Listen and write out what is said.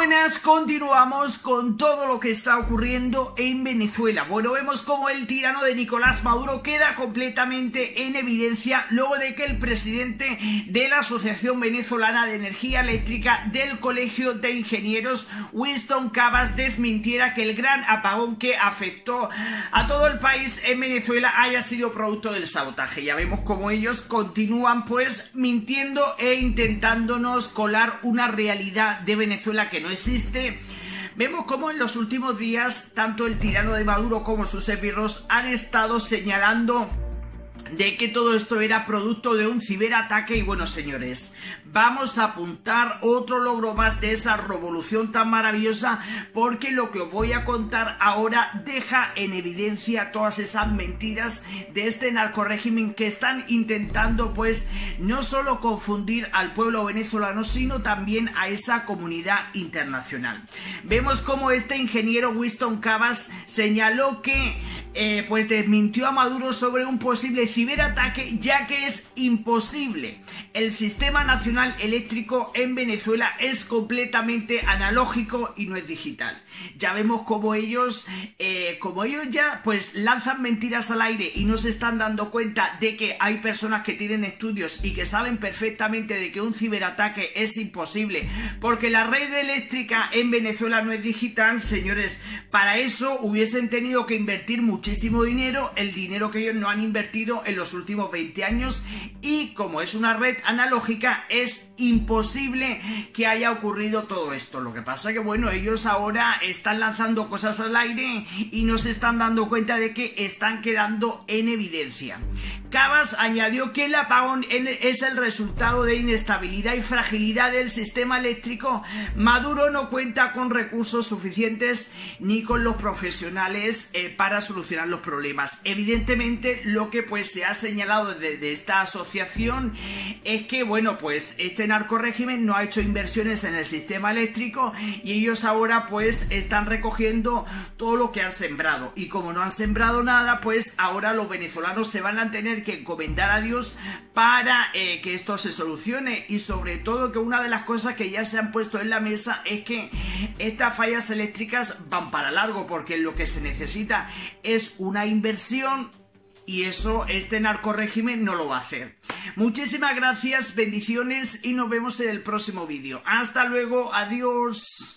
Buenas, continuamos con todo lo que está ocurriendo en Venezuela. Bueno, vemos como el tirano de Nicolás Maduro queda completamente en evidencia luego de que el presidente de la Asociación Venezolana de Energía Eléctrica del Colegio de Ingenieros, Winston Cavas, desmintiera que el gran apagón que afectó a todo el país en Venezuela haya sido producto del sabotaje. Ya vemos como ellos continúan pues mintiendo e intentándonos colar una realidad de Venezuela que no existe. Vemos como en los últimos días tanto el tirano de Maduro como sus esbirros han estado señalando de que todo esto era producto de un ciberataque. Y bueno, señores, vamos a apuntar otro logro más de esa revolución tan maravillosa, porque lo que os voy a contar ahora deja en evidencia todas esas mentiras de este narcorrégimen que están intentando pues no solo confundir al pueblo venezolano, sino también a esa comunidad internacional. Vemos como este ingeniero Winston Cavas señaló que pues desmintió a Maduro sobre un posible ciberataque, ya que es imposible. El sistema nacional eléctrico en Venezuela es completamente analógico y no es digital. Ya vemos como ellos ya pues lanzan mentiras al aire y no se están dando cuenta de que hay personas que tienen estudios y que saben perfectamente de que un ciberataque es imposible, porque la red eléctrica en Venezuela no es digital. Señores, para eso hubiesen tenido que invertir muchísimo dinero, el dinero que ellos no han invertido en los últimos 20 años, y como es una red analógica es imposible que haya ocurrido todo esto. Lo que pasa que bueno, ellos ahora están lanzando cosas al aire y no se están dando cuenta de que están quedando en evidencia. Cavas añadió que el apagón es el resultado de inestabilidad y fragilidad del sistema eléctrico. Maduro no cuenta con recursos suficientes ni con los profesionales para solucionar los problemas. Evidentemente, lo que pues se ha señalado desde esta asociación es que bueno, pues este narcorrégimen no ha hecho inversiones en el sistema eléctrico y ellos ahora pues están recogiendo todo lo que han sembrado, y como no han sembrado nada, pues ahora los venezolanos se van a tener que encomendar a Dios para que esto se solucione. Y sobre todo que una de las cosas que ya se han puesto en la mesa es que estas fallas eléctricas van para largo, porque lo que se necesita es una inversión y eso este narcorrégimen no lo va a hacer. Muchísimas gracias, bendiciones y nos vemos en el próximo vídeo. Hasta luego, adiós.